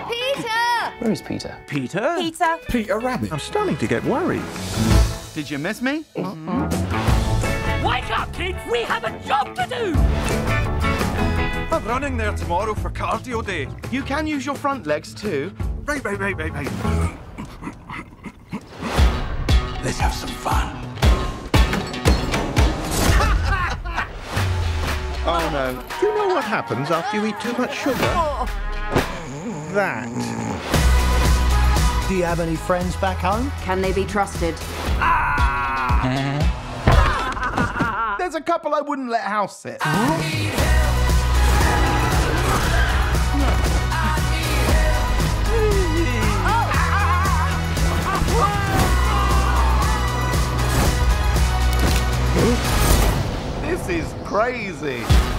Peter! Where is Peter? Peter? Peter. Peter Rabbit. I'm starting to get worried. Did you miss me? Wake up, kids! We have a job to do! I'm running there tomorrow for cardio day. You can use your front legs too. Right. Let's have some fun. Oh no. Do you know what happens after you eat too much sugar? That. Do you have any friends back home? Can they be trusted? There's a couple I wouldn't let house sit. This is crazy.